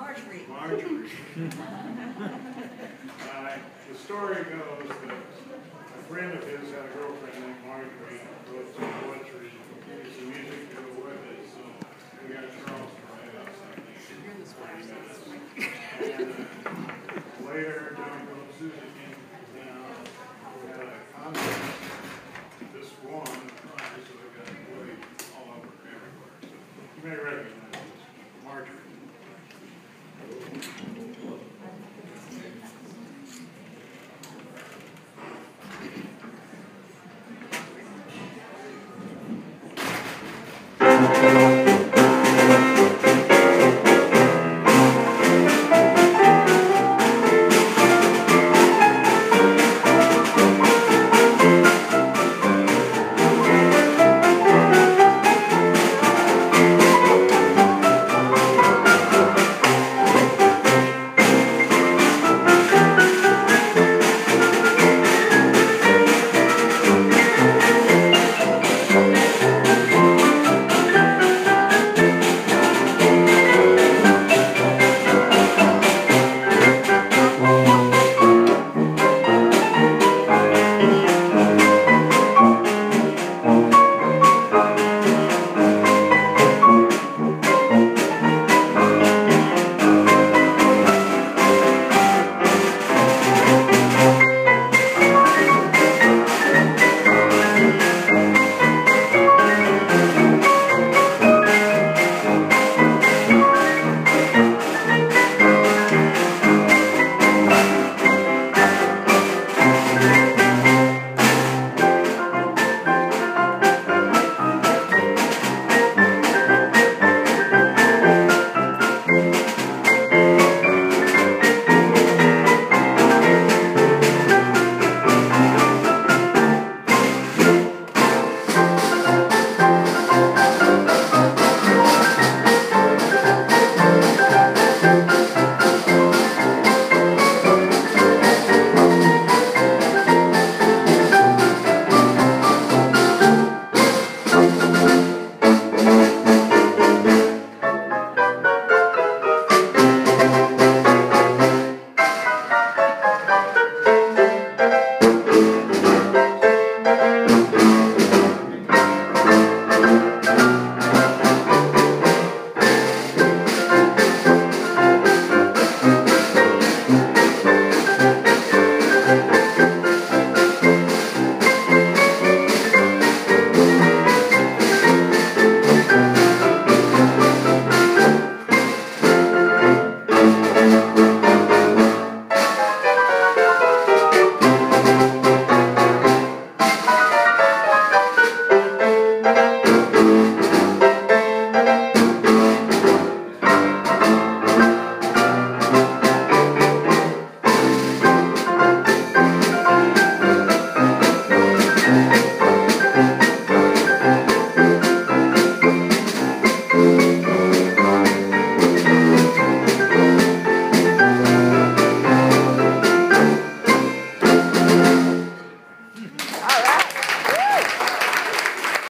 Margery. Margery. The story goes that a friend of his had a girlfriend named Margery, wrote some poetry, did some music to go with it, so we got Charles to write out something. And later, down goes Susan.